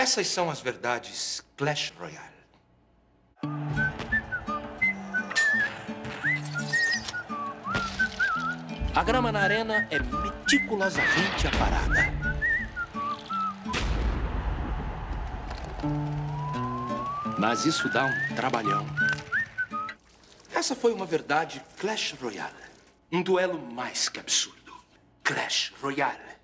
Essas são as verdades Clash Royale. A grama na arena é meticulosamente aparada. Mas isso dá um trabalhão. Essa foi uma verdade Clash Royale. Um duelo mais que absurdo. Clash Royale.